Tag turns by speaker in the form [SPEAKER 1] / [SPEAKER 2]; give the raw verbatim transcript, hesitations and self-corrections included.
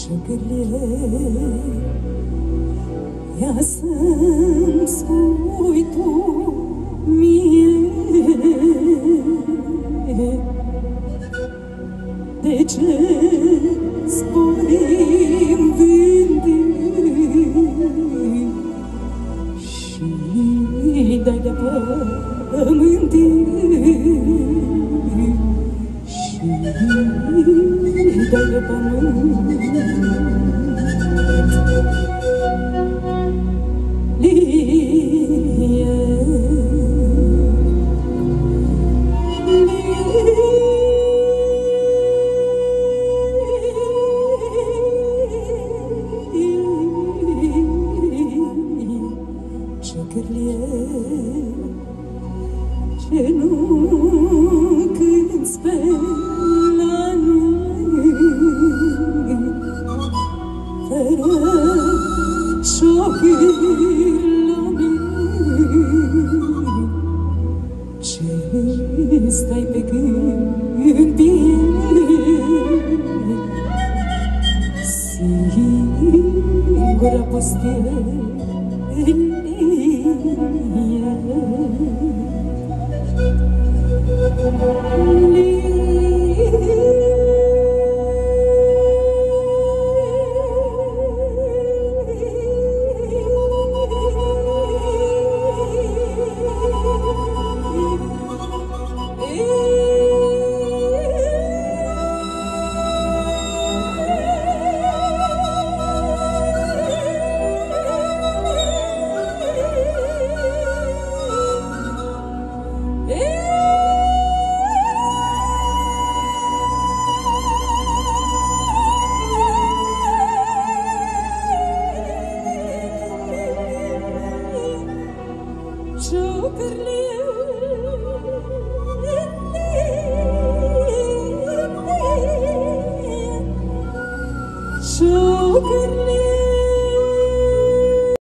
[SPEAKER 1] Ia să-mi spui tu mie de ce sporim vândii și dai de pământii și dai de pământii. Ce nu cânti pe la noi, fără șochiri la mine, ce stai pe câmpie, singura pustie. Sugar